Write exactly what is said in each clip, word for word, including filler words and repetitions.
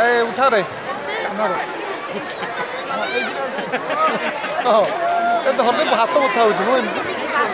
ए उठा रे हाँ ए धरले हाथ बथा होची मो एमती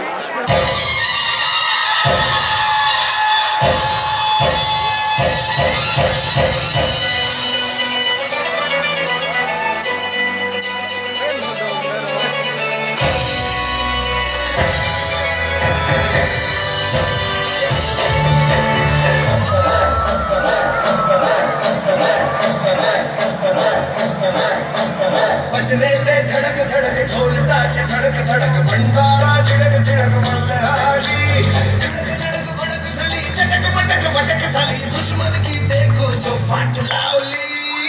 बजने ते धड़क धड़क ढोल ताश धड़क धड़क भंडारा झिड़क झिड़क मल्हारी धड़क धड़क भड़क सली चटक मटक वटक सली दुश्मन की देखो जो फाट लावली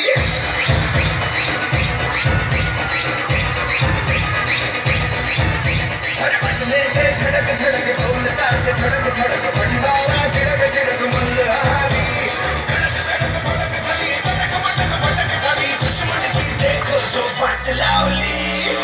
अरे बजने ते धड़क धड़क ढोल ताश धड़क धड़क भंडारा झिड़क झिड़क मल्हारी धड़क धड़क भड़क सली चटक मटक वटक सली दुश्मन की देखो जो फाट लावली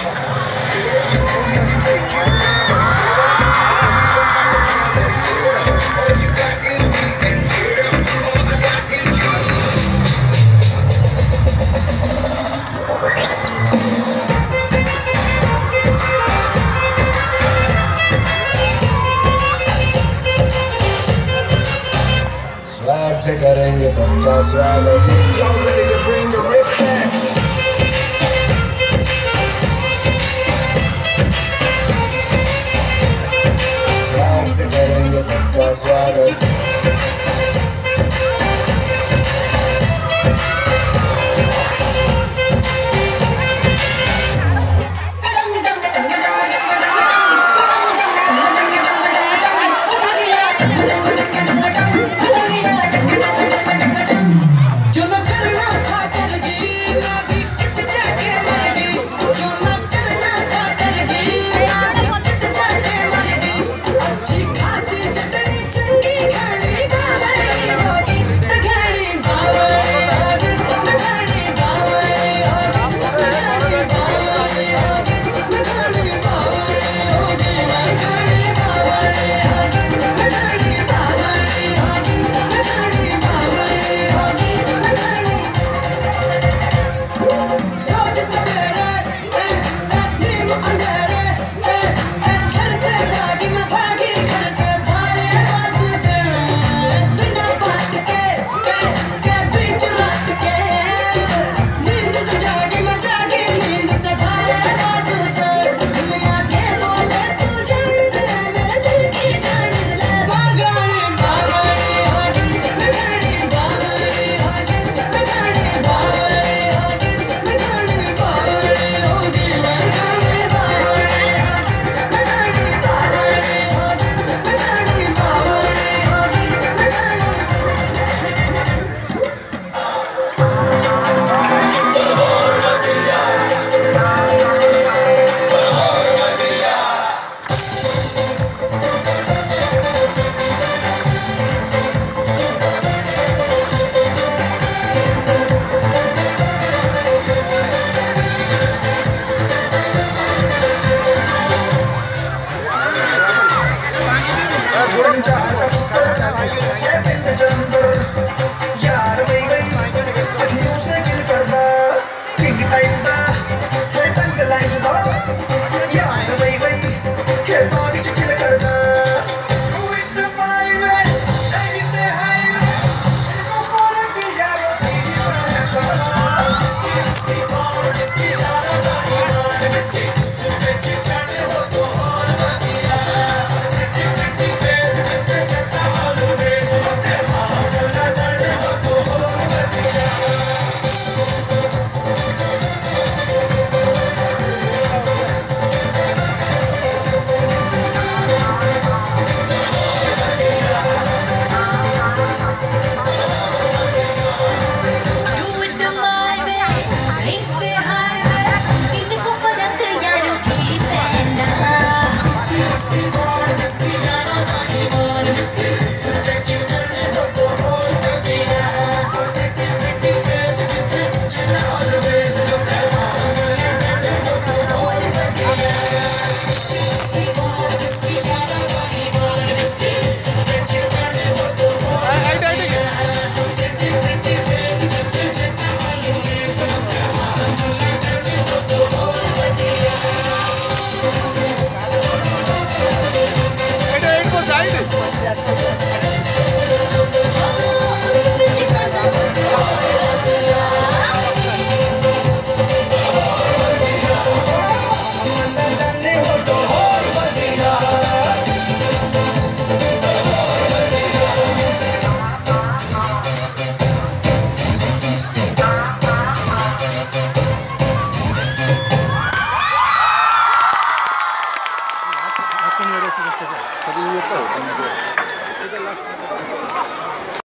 Swag से करेंगे सबका स्वागत Y'all ready to bring the riff back Swag से करेंगे सबका स्वागत